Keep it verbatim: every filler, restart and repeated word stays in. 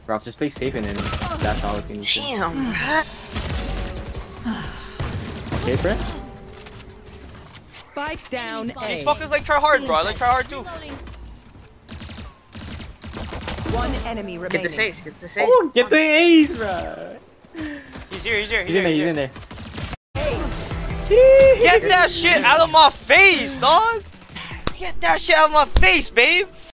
Ralph, just play safe and then dash all if you need to. Damn, bruh. Okay, Brett? Spike down A. These fuckers like try hard, bro. I like try hard too. One enemy remaining. Get the ace, get the ace. Oh, get the ace, bro. He's here, he's here, he's, He's in there, here, he's in there. Get that shit out of my face, dog! Get that shit out of my face, babe!